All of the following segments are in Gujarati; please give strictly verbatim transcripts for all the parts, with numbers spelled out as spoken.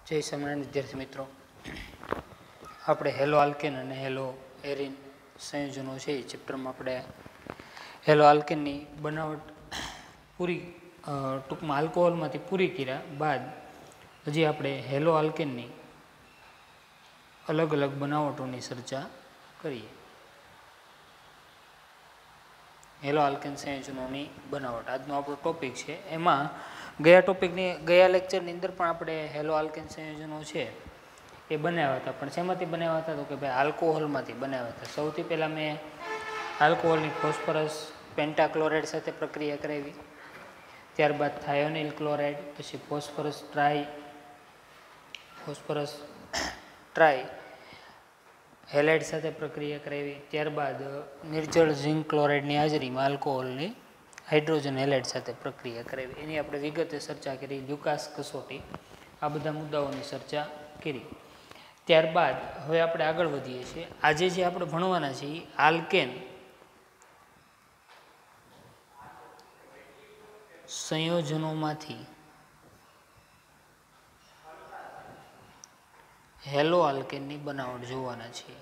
जय स्वामिनारायण विद्यार्थी मित्रों, આપણે હેલો આલ્કેન અને હેલો એરિન સંયોજનો છે એ ચેપ્ટરમાં આપણે હેલો આલ્કેનની બનાવટ પૂરી ટૂંકમાં આલ્કોહોલમાંથી પૂરી કર્યા બાદ હજી આપણે હેલો આલ્કેનની અલગ અલગ બનાવટોની ચર્ચા કરીએ. હેલો આલ્કેન સંયોજનોની બનાવટ આજનો આપણો ટોપિક છે. એમાં ગયા ટોપિકની ગયા લેક્ચરની અંદર પણ આપણે હેલો આલ્કેન સંયોજનો છે એ બનાવ્યા હતા, પણ શેમાંથી બનાવ્યા હતા તો કે ભાઈ આલ્કોહોલમાંથી બનાવ્યા હતા. સૌથી પહેલાં મેં આલ્કોહોલની ફોસ્ફરસ પેન્ટાક્લોરાઇડ સાથે પ્રક્રિયા કરાવી, ત્યારબાદ થાયોનિલ ક્લોરાઇડ, પછી phosphorus tri phosphorus tri halide સાથે પ્રક્રિયા કરાવી, ત્યારબાદ નિર્જળ ઝિંક ક્લોરાઇડની હાજરીમાં આલ્કોહોલની હાઇડ્રોજન હેલાઇડ સાથે પ્રક્રિયા કરાવી. એની આપણે વિગતે ચર્ચા કરી, લ્યુકાસ કસોટી, આ બધા મુદ્દાઓની ચર્ચા કરી. ત્યારબાદ હવે આપણે આગળ વધીએ છીએ. આજે જે આપણે ભણવાના છીએ આલ્કેન સંયોજનોમાંથી હેલો આલ્કેનની બનાવટ જોવાના છીએ.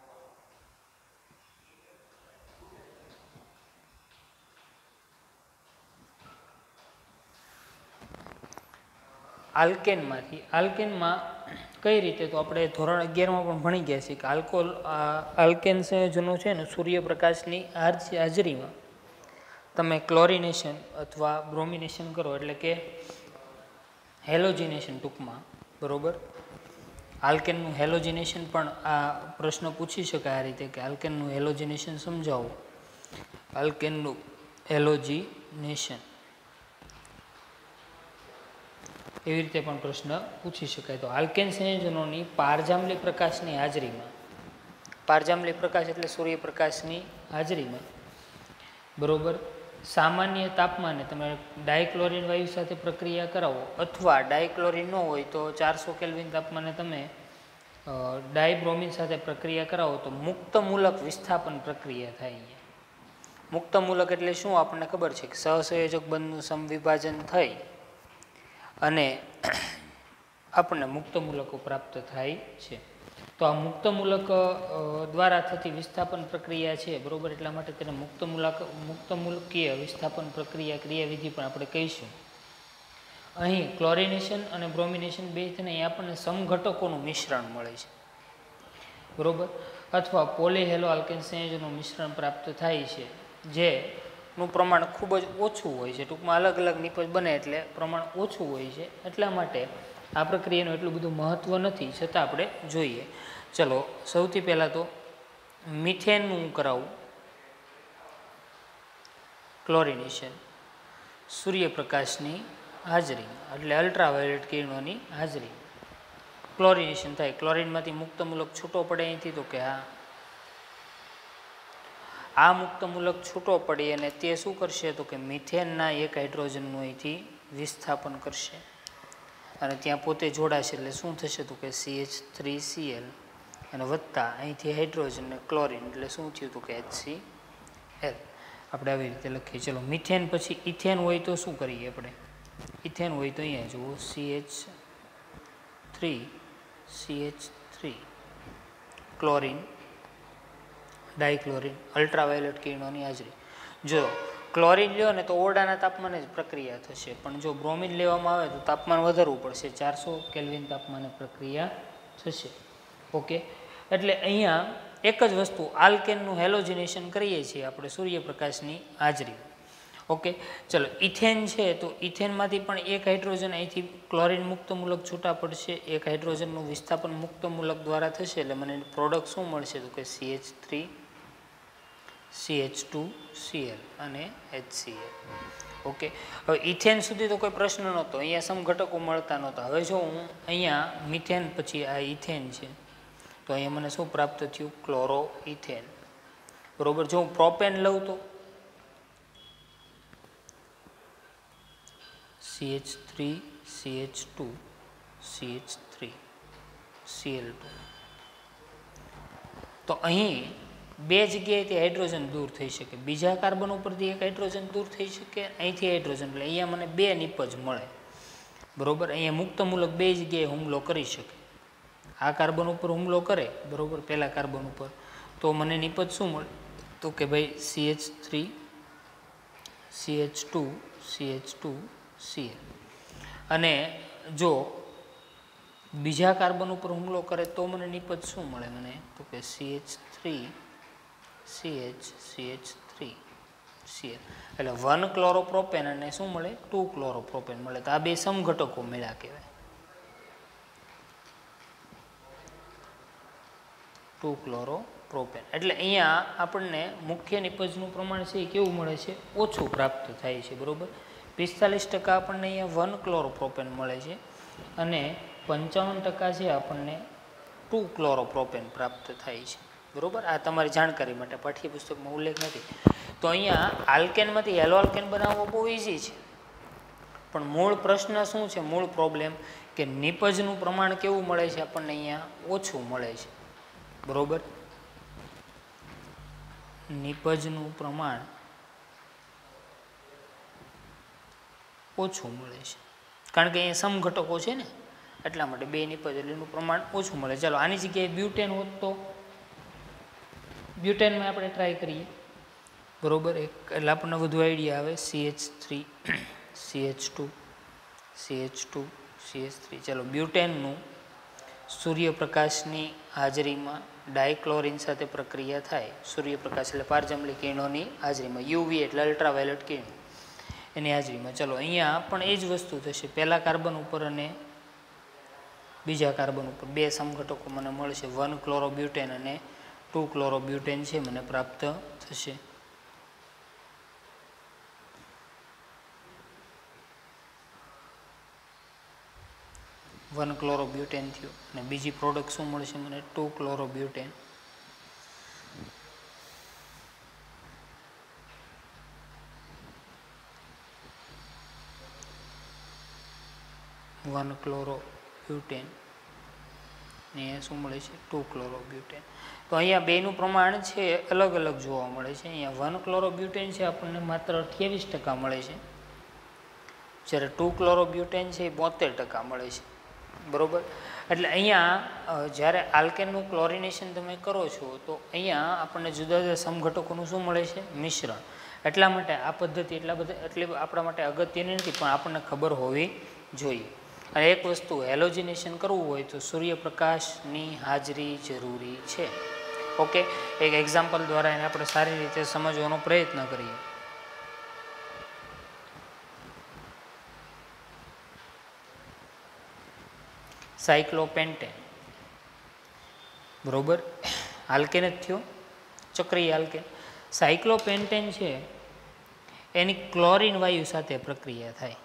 આલ્કેનમાંથી આલ્કેનમાં કઈ રીતે તો આપણે ધોરણ અગિયારમાં પણ ભણી ગયા છીએ કે આલ્કોહોલ આલ્કેન સંયોજનો છે ને સૂર્યપ્રકાશની હાજરીમાં તમે ક્લોરિનેશન અથવા બ્રોમિનેશન કરો એટલે કે હેલોજિનેશન ટૂંકમાં, બરોબર. આલ્કેનનું હેલોજિનેશન પણ આ પ્રશ્ન પૂછી શકાય આ રીતે કે આલ્કેનનું હેલોજિનેશન સમજાવો. આલ્કેનનું હેલોજિનેશન એવી રીતે પણ પ્રશ્ન પૂછી શકાય. તો આલ્કેન સંયોજનોની પારજાંબલી પ્રકાશની હાજરીમાં, પારજાંબલી પ્રકાશ એટલે સૂર્યપ્રકાશની હાજરીમાં, બરોબર, સામાન્ય તાપમાને તમે ડાયક્લોરિન વાયુ સાથે પ્રક્રિયા કરાવો અથવા ડાયક્લોરિન ન હોય તો ચારસો કેલ્વિન તાપમાને તમે ડાયબ્રોમિન સાથે પ્રક્રિયા કરાવો તો મુક્તમૂલક વિસ્થાપન પ્રક્રિયા થાય. મુક્તમૂલક એટલે શું આપણને ખબર છે કે સહસંયોજક બંધનું સમવિભાજન થઈ અને આપણને મુક્તમૂલકો પ્રાપ્ત થાય છે. તો આ મુક્તમૂલક દ્વારા થતી વિસ્થાપન પ્રક્રિયા છે, બરોબર, એટલા માટે તેને મુક્તમૂલક મુક્તમૂલકીય વિસ્થાપન પ્રક્રિયા ક્રિયાવિધિ પણ આપણે કહીશું. અહીં ક્લોરિનેશન અને બ્રોમિનેશન બે થઈને અહીં આપણને સમઘટકોનું મિશ્રણ મળે છે, બરોબર, અથવા પોલીહેલો આલ્કેન સંયોજનનું મિશ્રણ પ્રાપ્ત થાય છે જેનું પ્રમાણ ખૂબ જ ઓછું હોય છે. ટૂંકમાં અલગ અલગ નિપજ બને એટલે પ્રમાણ ઓછું હોય છે, એટલા માટે આ પ્રક્રિયાનું એટલું બધું મહત્ત્વ નથી, છતાં આપણે જોઈએ. ચલો, સૌથી પહેલાં તો મિથેનનું કરાવું ક્લોરિનેશન સૂર્યપ્રકાશની હાજરીમાં એટલે અલ્ટ્રાવાયોલેટ કિરણોની હાજરી ક્લોરિનેશન થાય. ક્લોરિનમાંથી મુક્તમૂલક છૂટો પડે અહીંથી તો કે હા આ મુક્તમૂલક છૂટો પડી અને તે શું કરશે તો કે મિથેનના એક હાઇડ્રોજનનું અહીંથી વિસ્થાપન કરશે અને ત્યાં પોતે જોડાશે એટલે શું થશે તો કે C H three C L અને વત્તા અહીંથી હાઇડ્રોજન ને ક્લોરિન એટલે શું થયું તો કે એચ સી એલ. આપણે આવી રીતે લખીએ. ચલો, મિથેન પછી ઇથેન હોય તો શું કરીએ આપણે? ઇથેન હોય તો અહીંયા જુઓ C H three C H three chlorine dichlorine ultraviolet કિરણોની હાજરી. જો ક્લોરિન લ્યો ને તો ઓરડાના તાપમાને જ પ્રક્રિયા થશે, પણ જો બ્રોમિન લેવામાં આવે તો તાપમાન વધારવું પડશે, ચારસો કેલ્વિન તાપમાને પ્રક્રિયા થશે. ઓકે, એટલે અહીંયા એક જ વસ્તુ આલ્કેનનું હેલોજિનેશન કરીએ છીએ આપણે સૂર્યપ્રકાશની હાજરી. ઓકે, ચલો, ઇથેન છે તો ઇથેનમાંથી પણ એક હાઇડ્રોજન અહીંથી ક્લોરિન મુક્તમૂલક છૂટા પડશે, એક હાઇડ્રોજનનું વિસ્થાપન મુક્તમૂલક દ્વારા થશે એટલે મને પ્રોડક્ટ શું મળશે તો કે C H three C H two C L અને એચ સી એલ. ઓકે, હવે ઇથેન સુધી તો કોઈ પ્રશ્ન નહોતો, અહીંયા સમઘટકો મળતા નહોતા. હવે જો હું અહીંયા મિથેન પછી આ ઇથેન છે તો અહીંયા મને શું પ્રાપ્ત થયું? ક્લોરો ઇથેન, બરોબર. જો હું પ્રોપેન લઉં તો C H three C H two C H three C L two. તો અહીં બે જગ્યાએથી હાઇડ્રોજન દૂર થઈ શકે, બીજા કાર્બન ઉપરથી એક હાઇડ્રોજન દૂર થઈ શકે, અહીંથી હાઇડ્રોજન, એટલે અહીંયા મને બે નિપજ મળે. બરાબર. અહીંયા મુક્તમૂલક બે જગ્યાએ હુમલો કરી શકે. આ કાર્બન ઉપર હુમલો કરે, બરાબર, પહેલા કાર્બન ઉપર, તો મને નિપજ શું મળે? તો કે ભાઈ C H three C H two C H two C L. અને જો બીજા કાર્બન ઉપર હુમલો કરે તો મને નિપજ શું મળે? મને તો કે C H three C H C H three C L. એટલે વન ક્લોરોપ્રોપેન અને શું મળે? ટુ ક્લોરોપ્રોપેન મળે. તો આ બે સમઘટકો મળ્યા કહેવાય. Two chloropropane. એટલે અહીંયા આપણને મુખ્ય નિપજનું પ્રમાણ છે એ કેવું મળે છે? ઓછું પ્રાપ્ત થાય છે. બરાબર. પિસ્તાલીસ ટકા આપણને અહીંયા વન ક્લોરોપ્રોપેન મળે છે અને પંચાવન ટકા છે આપણને ટુ ક્લોરોપ્રોપેન પ્રાપ્ત થાય છે. બરાબર. આ તમારી જાણકારી માટે, પાઠ્યપુસ્તકમાં ઉલ્લેખ નથી. તો અહીંયા આલ્કેનમાંથી હેલો આલ્કેન બનાવવો બહુ ઇઝી છે, પણ મૂળ પ્રશ્ન શું છે? મૂળ પ્રોબ્લેમ કે નિપજનું પ્રમાણ કેવું મળે છે આપણને? અહીંયા ઓછું મળે છે. બરાબર. નિપજનું પ્રમાણ ઓછું મળે છે કારણ કે અહીંયા સમઘટકો છે ને, એટલા માટે બે નિપજ એટલે એનું પ્રમાણ ઓછું મળે. ચાલો આની જગ્યાએ બ્યુટેન હોત તો બ્યુટેનમાં આપણે ટ્રાય કરીએ. બરાબર. એક એટલે આપણને વધુ આઈડિયા આવે. C H three C H two C H two C H three. ચાલો બ્યુટેનનું સૂર્યપ્રકાશની હાજરીમાં ડાયક્લોરિન સાથે પ્રક્રિયા થાય. સૂર્યપ્રકાશ એટલે પારજાંબલી કિરણોની હાજરીમાં, યુવી એટલે અલ્ટ્રાવાયોલેટ કિરણો, એની હાજરીમાં. ચલો અહીંયા પણ એ જ વસ્તુ થશે. પહેલા કાર્બન ઉપર અને બીજા કાર્બન ઉપર બે સમઘટકો મને મળશે. વન ક્લોરોબ્યુટેન અને ટુ ક્લોરોબ્યુટેન છે મને પ્રાપ્ત થશે. વન ક્લોરોબ્યુટેન થયું અને બીજી પ્રોડક્ટ શું મળશે મને? Two chlorobutane. વન ક્લોરોબ્યુટેન ને શું મળે છે? Two chlorobutane. તો અહીંયા બેનું પ્રમાણ છે અલગ અલગ જોવા મળે છે. અહીંયા વન ક્લોરોબ્યુટેન છે આપણને માત્ર અઠ્યાવીસ ટકા મળે છે, જ્યારે ટુ ક્લોરોબ્યુટેન છે એ બોતેર ટકા મળે છે. બરાબર. એટલે અહીંયા જ્યારે આલ્કેનનું ક્લોરિનેશન તમે કરો છો તો અહીંયા આપણને જુદા જુદા સમઘટકોનું શું મળે છે? મિશ્રણ. એટલા માટે આ પદ્ધતિ એટલા બધા એટલી આપણા માટે અગત્યની નથી, પણ આપણને ખબર હોવી જોઈએ. અને એક વસ્તુ, હેલોજિનેશન કરવું હોય તો સૂર્યપ્રકાશની હાજરી જરૂરી છે. ઓકે. એક એક્ઝામ્પલ દ્વારા એને આપણે સારી રીતે સમજવાનો પ્રયત્ન કરીએ. સાયક્લોપેન્ટેન. બરોબર. આલ્કેન જ થયો, ચક્રીય આલ્કેન. સાયક્લોપેન્ટેન છે એની ક્લોરીન વાયુ સાથે પ્રક્રિયા થાય.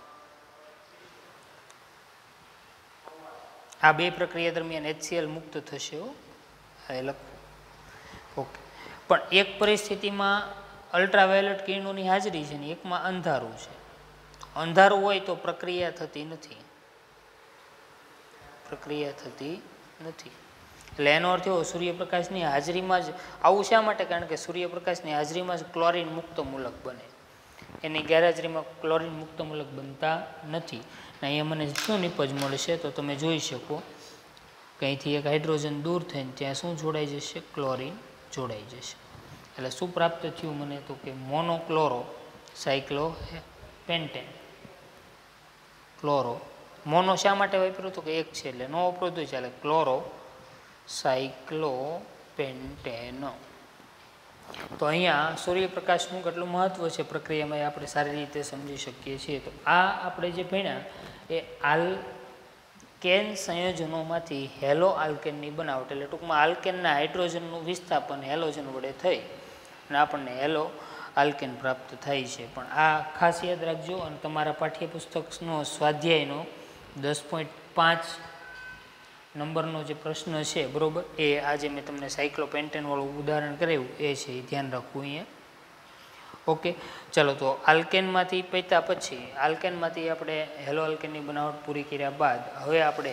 આ બે પ્રક્રિયા દરમિયાન એચસીએલ મુક્ત થશે. એ લખ ઓકે. પણ એક પરિસ્થિતિમાં અલ્ટ્રાવાયોલેટ કિરણોની હાજરી છે ને એકમાં અંધારું છે. અંધારું હોય તો પ્રક્રિયા થતી નથી, પ્રક્રિયા થતી નથી. એટલે એનો અર્થ એવો, સૂર્યપ્રકાશની હાજરીમાં જ આવું શા માટે? કારણ કે સૂર્યપ્રકાશની હાજરીમાં જ ક્લોરીન મુક્ત મૂલક બને, એની ગેરહાજરીમાં ક્લોરીન મુક્ત મૂલક બનતા નથી. અહીંયા મને શું નિપજ મળશે તો તમે જોઈ શકો કે અહીંથી એક હાઇડ્રોજન દૂર થઈને ત્યાં શું જોડાઈ જશે? ક્લોરીન જોડાઈ જશે. એટલે શું પ્રાપ્ત થયું મને? તો કે monochloro cyclopentane. Chloro mono શા માટે વાપર્યું? તો કે એક છે એટલે નો વાપરો તો ચાલે. Chloro cyclopentane. તો અહીંયા સૂર્યપ્રકાશનું કેટલું મહત્વ છે પ્રક્રિયામાં એ આપણે સારી રીતે સમજી શકીએ છીએ. તો આ આપણે જે ભણ્યા એ આલ્કેન સંયોજનોમાંથી હેલો આલ્કેનની બનાવટ, એટલે ટૂંકમાં આલ્કેનના હાઇડ્રોજનનું વિસ્થાપન હેલોજન વડે થઈ અને આપણને હેલો આલ્કેન પ્રાપ્ત થાય છે. પણ આ ખાસ યાદ રાખજો અને તમારા પાઠ્યપુસ્તકનો સ્વાધ્યાયનો દસ પોઈન્ટ પાંચ નંબરનો જે પ્રશ્ન છે, બરાબર, એ આજે મેં તમને સાયક્લોપેન્ટેનવાળું ઉદાહરણ કરાવ્યું એ છે, એ ધ્યાન રાખવું અહીંયા. ઓકે. ચાલો, તો આલ્કેનમાંથી પૈતા પછી આલ્કેનમાંથી આપણે હેલો આલ્કેનની બનાવટ પૂરી કર્યા બાદ હવે આપણે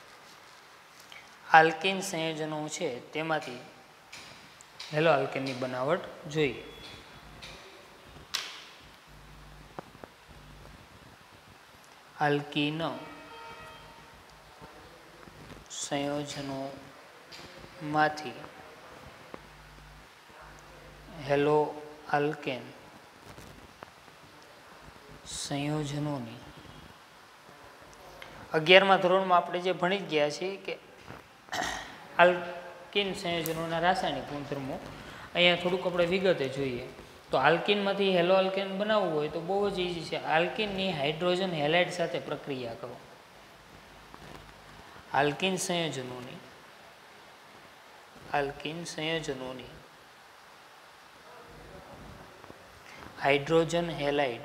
આલ્કેન સંયોજનો છે તેમાંથી હેલો આલ્કેનની બનાવટ જોઈએ. આલ્કીન સંયોજનોમાંથી હેલો આલ્કેન સંયોજનોની અગિયારમા ધોરણમાં આપણે જે ભણી ગયા છીએ કે આલ્કિન સંયોજનોના રાસાયણિક ગુણધર્મો, અહીંયા થોડુંક આપણે વિગતે જોઈએ. તો આલ્કિનમાંથી હેલો આલ્કેન બનાવવું હોય તો બહુ જ ઇઝી છે. આલ્કિનની હાઇડ્રોજન હેલાઇડ સાથે પ્રક્રિયા કરો. આલ્કિન સંયોજનોની આલ્કિન સંયોજનોની હાઇડ્રોજન હેલાઇડ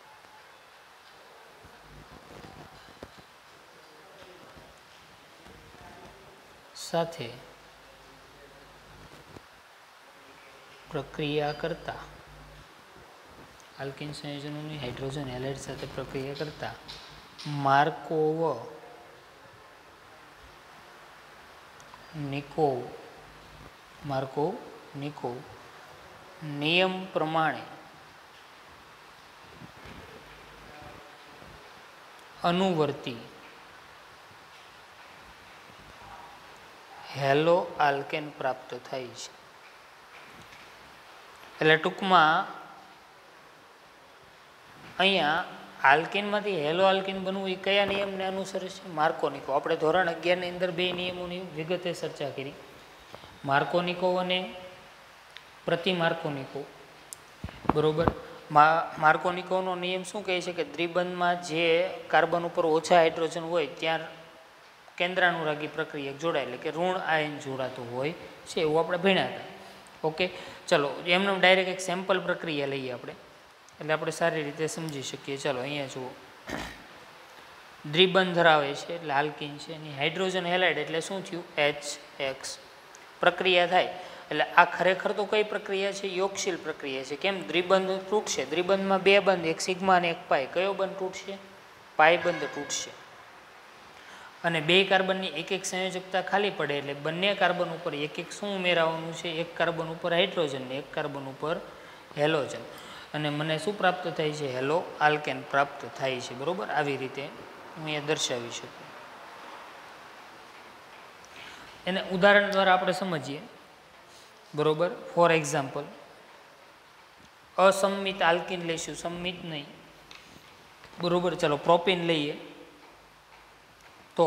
સાથે પ્રક્રિયા કરતા આલ્કિન સંયોજનોની હાઇડ્રોજન હેલાઇડ સાથે પ્રક્રિયા કરતા માર્કોવ નિકોવ માર્કોવ નિકોવ નિયમ પ્રમાણે અનુવર્તી હેલો આલ્કેન પ્રાપ્ત થાય છે. એટલે ટૂંકમાં અહીંયા આલ્કેનમાંથી હેલો આલ્કેન બનવું એ કયા નિયમને અનુસરે છે? માર્કોનિકો. આપણે ધોરણ અગિયારની અંદર બે નિયમોની વિગતે ચર્ચા કરી, માર્કોનિકો અને પ્રતિ માર્કોનિકો. બરોબર. માર્કોનિકોનો નિયમ શું કહે છે કે દ્વિબંધમાં જે કાર્બન ઉપર ઓછા હાઇડ્રોજન હોય ત્યાં કેન્દ્રાનુરાગી પ્રક્રિયા જોડાય, એટલે કે ઋણ આયન જોડાતું હોય છે, એવું આપણે ભણ્યા હતા. ઓકે, ચલો એમને ડાયરેક્ટ એક સેમ્પલ પ્રક્રિયા લઈએ આપણે, એટલે આપણે સારી રીતે સમજી શકીએ. ચલો અહીંયા જુઓ, દ્વિબંધ ધરાવે છે એટલે આલ્કિન છે, એની હાઇડ્રોજન હેલાઇડ એટલે શું થયું? H X. પ્રક્રિયા થાય એટલે આ ખરેખર તો કઈ પ્રક્રિયા છે? યોગશીલ પ્રક્રિયા છે. કેમ? દ્વિબંધ તૂટશે. દ્વિબંધમાં બે બંધ, એક સિગ્મા અને એક પાય. કયો બંધ તૂટશે? પાય બંધ તૂટશે. અને બે કાર્બનની એક એક સંયોજકતા ખાલી પડે એટલે બંને કાર્બન ઉપર એક એક શું ઉમેરાવાનું છે? એક કાર્બન ઉપર હાઇડ્રોજન ને એક કાર્બન ઉપર હેલોજન. અને મને શું પ્રાપ્ત થાય છે? હેલો આલ્કેન પ્રાપ્ત થાય છે. બરોબર. આવી રીતે હું અહીંયા દર્શાવી શકું. એને ઉદાહરણ દ્વારા આપણે સમજીએ. બરોબર. ફોર એક્ઝામ્પલ, અસંમિત આલ્કિન લઈશું, સંમિત નહીં. બરોબર. ચલો પ્રોપીન લઈએ તો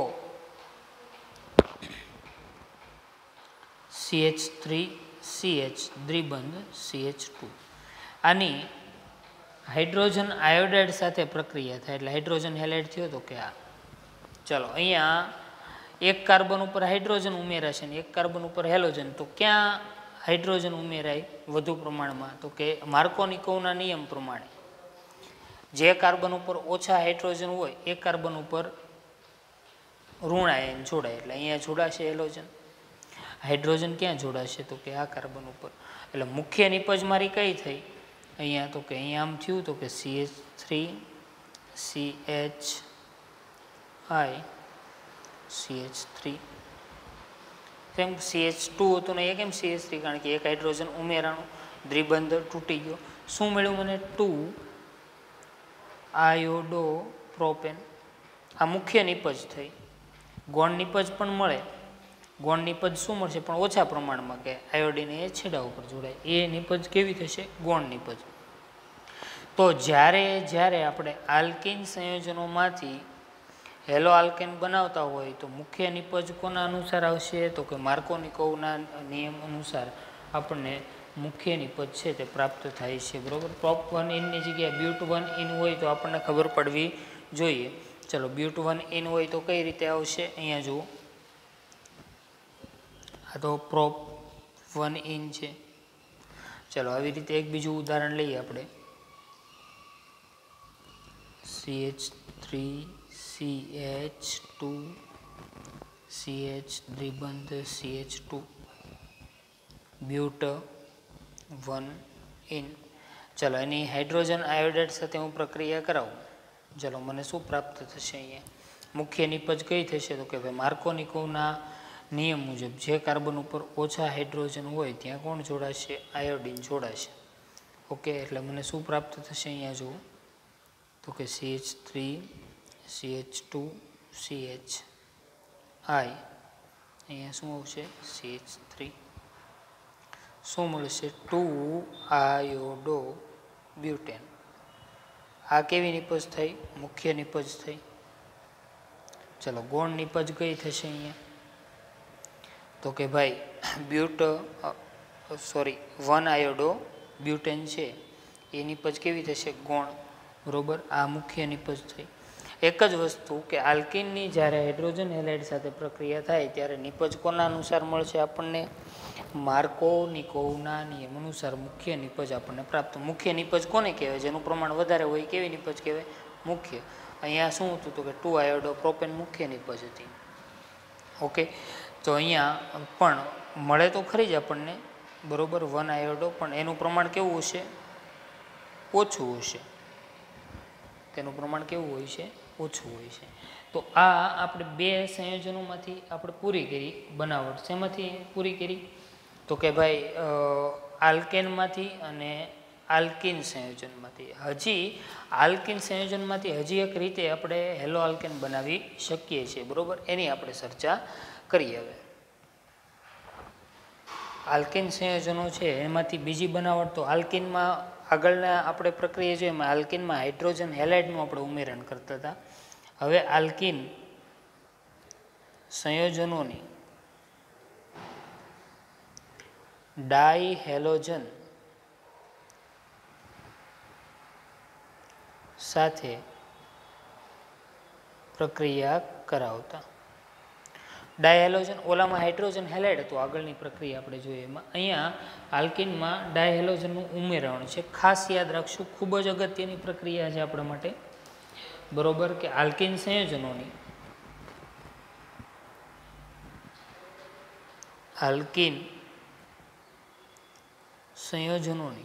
C H three C H દ્વિબંધ સી એચ ટુ. આની હાઇડ્રોજન આયોડાઇડ સાથે પ્રક્રિયા થાય એટલે હાઇડ્રોજન હેલાઇડ થયો તો કે આ. ચલો અહીંયા એક કાર્બન ઉપર હાઇડ્રોજન ઉમેરાશે ને એક કાર્બન ઉપર હેલોજન, તો ક્યાં હાઇડ્રોજન ઉમેરાય વધુ પ્રમાણમાં? તો કે માર્કોનિકોવના નિયમ પ્રમાણે જે કાર્બન ઉપર ઓછા હાઇડ્રોજન હોય એ કાર્બન ઉપર ઋણ આયન જોડાય એટલે અહીંયા જોડાશે હેલોજન. હાઇડ્રોજન ક્યાં જોડાશે? તો કે આ કાર્બન ઉપર. એટલે મુખ્ય નિપજ મારી કઈ થઈ અહીંયા? તો કે અહીંયા આમ થયું તો કે C H three C H I C H three. કેમ સી એચ ટુ હતું ને એ કેમ સી એચ થ્રી? કારણ કે એક હાઇડ્રોજન ઉમેરાનું, દ્વિબંધ તૂટી ગયો. શું મળ્યું મને? Two iodopropane. આ મુખ્ય નિપજ થઈ. ગૌણ નિપજ પણ મળે. ગૌણ નિપજ શું મળશે? પણ ઓછા પ્રમાણમાં, કે આયોડિન એ છેડા ઉપર જોડાય. એ નિપજ કેવી થશે? ગૌણ નિપજ. તો જ્યારે જ્યારે આપણે આલ્કિન સંયોજનોમાંથી હેલો આલ્કેન બનાવતા હોય તો મુખ્ય નિપજ કોના અનુસાર આવશે? તો કે માર્કોનિકોવના નિયમ અનુસાર આપણને મુખ્ય નિપજ છે તે પ્રાપ્ત થાય છે. બરોબર. પ્રોપ વન ઇનની જગ્યાએ બ્યુટ વન ઇન હોય તો આપણને ખબર પડવી જોઈએ. ચલો બ્યુટ વન ઇન હોય તો કઈ રીતે આવશે? અહીંયા જુઓ, આ તો પ્રોપ વન ઇન છે. ચલો આવી રીતે એક બીજું ઉદાહરણ લઈએ આપણે. C H three C H two C H દ્વિબંધ C H two but one ene. ચલો એની હાઇડ્રોજન આયોડાઇડ સાથે હું પ્રક્રિયા કરાવું. ચલો મને શું પ્રાપ્ત થશે? અહીંયા મુખ્ય નિપજ કઈ થશે? તો કે ભાઈ માર્કોનિકોવના નિયમ મુજબ જે કાર્બન ઉપર ઓછા હાઇડ્રોજન હોય ત્યાં કોણ જોડાશે? આયોડિન જોડાશે. ઓકે, એટલે મને શું પ્રાપ્ત થશે? અહીંયા જુઓ તો કે C H three C H two C H I અહીંયા શું આવશે સી એચ થ્રી શું મળશે ટુ આયોડો બ્યુટેન. આ કેવી નિપજ થઈ મુખ્ય નિપજ થઈ. ચલો ગૌણ નિપજ કઈ થશે અહીંયા તો કે ભાઈ but sorry one iodobutane છે એ નિપજ કેવી થશે ગૌણ બરોબર. આ મુખ્ય નિપજ થઈ. એક જ વસ્તુ કે આલ્કિનની જ્યારે હાઇડ્રોજન હેલાઇડ સાથે પ્રક્રિયા થાય ત્યારે નિપજ કોના અનુસાર મળશે આપણને માર્કોનિકોવના નિયમ અનુસાર મુખ્ય નિપજ આપણને પ્રાપ્ત. મુખ્ય નિપજ કોને કહેવાય જેનું પ્રમાણ વધારે હોય કેવી નિપજ કહેવાય મુખ્ય. અહીંયા શું હતું તો કે ટુ આયોડો પ્રોપેન મુખ્ય નિપજ હતી. ઓકે તો અહીંયા પણ મળે તો ખરી જ આપણને બરોબર વન આયોડો પણ એનું પ્રમાણ કેવું હશે ઓછું હશે. તેનું પ્રમાણ કેવું હોય છે ઓછું હોય છે. તો આ આપણે બે સંયોજનોમાંથી આપણે પૂરી કરી બનાવટ. શેમાંથી પૂરી કરી તો કે ભાઈ આલ્કેનમાંથી અને આલ્કિન સંયોજનમાંથી. હજી આલ્કિન સંયોજનમાંથી હજી એક રીતે આપણે હેલો આલ્કેન બનાવી શકીએ છીએ બરોબર. એની આપણે ચર્ચા કરીએ. હવે આલ્કિન સંયોજનો છે એમાંથી બીજી બનાવટ તો આલ્કિનમાં આગળના આપણે પ્રક્રિયા જોઈએ એમાં આલ્કિનમાં હાઇડ્રોજન હેલાઇડનું આપણે ઉમેરણ કરતા હતા. હવે આલ્કિન સંયોજનોની ડાયહેલોજન સાથે પ્રક્રિયા કરાવતા. ડાયહેલોજન ઓલામાં હાઇડ્રોજન હેલાઇડ હતું આગળની પ્રક્રિયા આપણે જોઈએ એમાં. અહીંયા આલ્કિનમાં ડાયહેલોજનનું ઉમેરણ છે. ખાસ યાદ રાખશું ખૂબ જ અગત્યની પ્રક્રિયા છે આપણા માટે બરોબર કે આલ્કિન સંયોજનોની આલ્કિન સંયોજનોની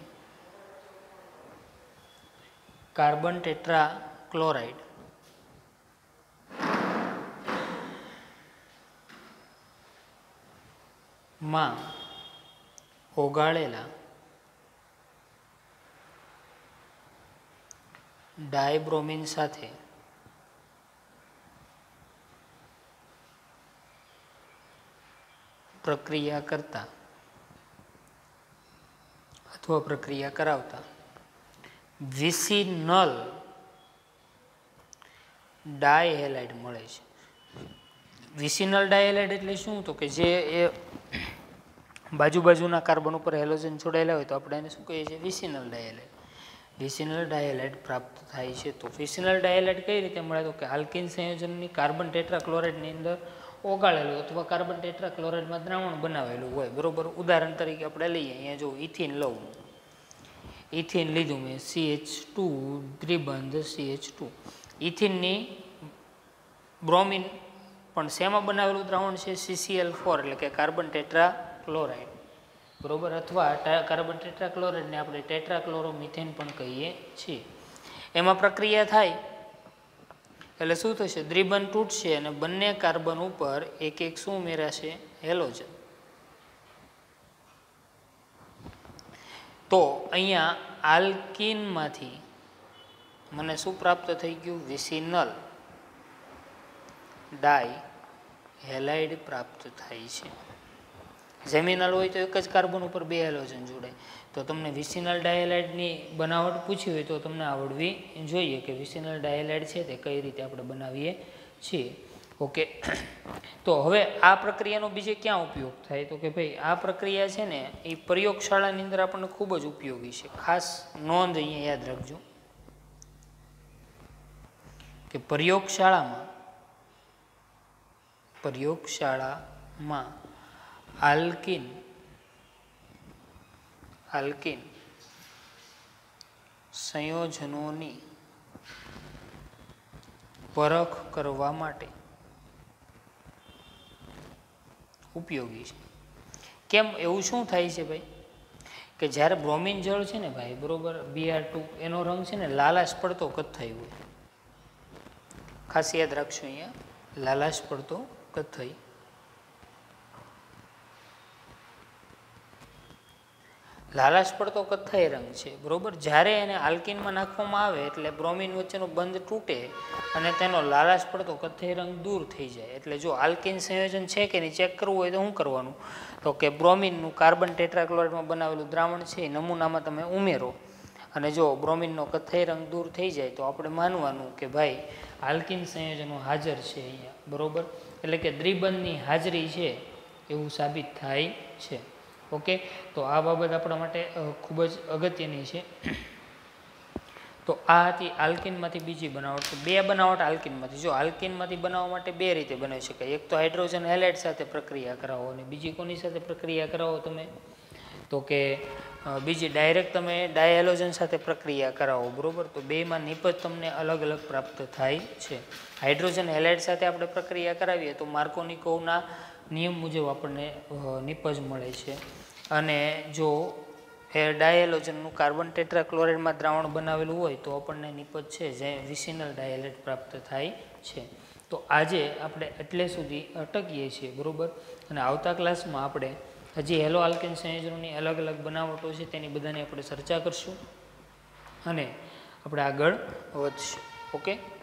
કાર્બન ટેટ્રા ક્લોરાઇડ માં ઓગાળેલા ડાયબ્રોમિન સાથે પ્રક્રિયા કરતા અથવા પ્રક્રિયા કરાવતા વિસિનલ ડાયહેલાઇડ મળે છે. વિસિનલ ડાયહેલાઇડ એટલે શું તો કે જે એ બાજુ બાજુના કાર્બન ઉપર હેલોજન જોડાયેલા હોય તો આપણે એને શું કહીએ છીએ વિસિનલ ડાયહેલાઇડ. વિસિનલ ડાયહેલાઇડ પ્રાપ્ત થાય છે. તો વિસિનલ ડાયહેલાઇડ કઈ રીતે મળે તો કે આલ્કિન સંયોજનની કાર્બન ટેટ્રા ક્લોરાઇડની અંદર ઓગાળેલું અથવા કાર્બન ટેટ્રા ક્લોરાઇડમાં દ્રાવણ બનાવેલું હોય બરોબર. ઉદાહરણ તરીકે આપણે લઈએ અહીંયા જો ઇથિન લઉં ઇથિન લીધું મેં સી એચ ટુ દ્વિબંધ સી એચ ટુ. ઇથિનની બ્રોમિન પણ શેમાં બનાવેલું દ્રાવણ છે સી સી એલ ફોર એટલે કે કાર્બન ટેટ્રા ક્લોરાઇડ બરોબર. અથવા કાર્બન ટેટ્રા ક્લોરાઇડને આપણે ટેટ્રા ક્લોરોમિથેન પણ કહીએ છીએ. એમાં પ્રક્રિયા થાય એટલે શું થશે દ્વિબંધ તૂટશે અને બંને કાર્બન ઉપર એક એક શું ઉમેરાશે હેલોજન. તો અહીંયા આલ્કિનમાંથી મને શું પ્રાપ્ત થઈ ગયું વિસિનલ ડાય હેલાઇડ પ્રાપ્ત થાય છે. જેમિનલ હોય તો એક જ કાર્બન ઉપર બે હેલોજન જોડાય. તો તમને વિસિનલ ડાયહેલાઇડની બનાવટ પૂછી હોય તો તમને આવડવી જોઈએ કે વિસિનલ ડાયહેલાઇડ છે તે કઈ રીતે આપણે બનાવીએ છીએ. ઓકે તો હવે આ પ્રક્રિયાનો બીજે ક્યાં ઉપયોગ થાય તો કે ભાઈ આ પ્રક્રિયા છે ને એ પ્રયોગશાળાની અંદર આપણને ખૂબ જ ઉપયોગી છે. ખાસ નોંધ અહીંયા યાદ રાખજો કે પ્રયોગશાળામાં પ્રયોગશાળામાં આલ્કિન આલ્કિન સંયોજનોની પરખ કરવા માટે ઉપયોગી છે. કેમ એવું શું થાય છે ભાઈ કે જ્યારે બ્રોમિન જળ છે ને ભાઈ બરોબર બી આર ટુ એનો રંગ છે ને લાલાશ પડતો કથ્થઈ હોય. ખાસ યાદ રાખશો અહીંયા લાલાશ પડતો કથ્થઈ. લાલાશ પડતો કથ્થાઈ રંગ છે, બરાબર. જ્યારે એને આલ્કિનમાં નાખવામાં આવે એટલે બ્રોમિન વચ્ચેનો બંધ તૂટે અને તેનો લાલાશ પડતો કથ્થાઈ રંગ દૂર થઈ જાય. એટલે જો આલ્કિન સંયોજન છે કે નહીં ચેક કરવું હોય તો શું કરવાનું, તો કે બ્રોમિનનું કાર્બન ટેટ્રાક્લોરાઇડમાં બનાવેલું દ્રાવણ છે એ નમૂનામાં તમે ઉમેરો અને જો બ્રોમિનનો કથ્થાઈ રંગ દૂર થઈ જાય તો આપણે માનવાનું કે ભાઈ આલ્કિન સંયોજનો હાજર છે અહીંયા, બરાબર. એટલે કે દ્વિબંધની હાજરી છે એવું સાબિત થાય છે. ઓકે, તો આ બાબત આપણા માટે ખૂબ જ અગત્યની છે. તો આ હતી આલ્કિનમાંથી બીજી બનાવટ. બે બનાવટ આલ્કિનમાંથી. જો આલ્કિનમાંથી બનાવવા માટે બે રીતે બનાવી શકાય. એક તો હાઇડ્રોજન હેલાઇડ સાથે પ્રક્રિયા કરાવો અને બીજી કોની સાથે પ્રક્રિયા કરાવો તમે, તો કે બીજી ડાયરેક્ટ તમે ડાયહેલોજન સાથે પ્રક્રિયા કરાવો, બરાબર. તો બેમાં નિપજ તમને અલગ અલગ પ્રાપ્ત થાય છે. હાઇડ્રોજન હેલાઇડ સાથે આપણે પ્રક્રિયા કરાવીએ તો માર્કોનિકોવના નિયમ મુજબ આપણને નિપજ મળે છે અને જો એ ડાયહેલોજનનું કાર્બન ટેટ્રાક્લોરાઇડમાં દ્રાવણ બનાવેલું હોય તો આપણને નિપજ છે જે વિસિનલ ડાયહેલેટ પ્રાપ્ત થાય છે. તો આજે આપણે એટલે સુધી અટકીએ છીએ, બરાબર. અને આવતા ક્લાસમાં આપણે હજી હેલો આલ્કેન સંયોજનોની અલગ અલગ બનાવટો છે તેની બધાની આપણે ચર્ચા કરશું અને આપણે આગળ વધશું. ઓકે.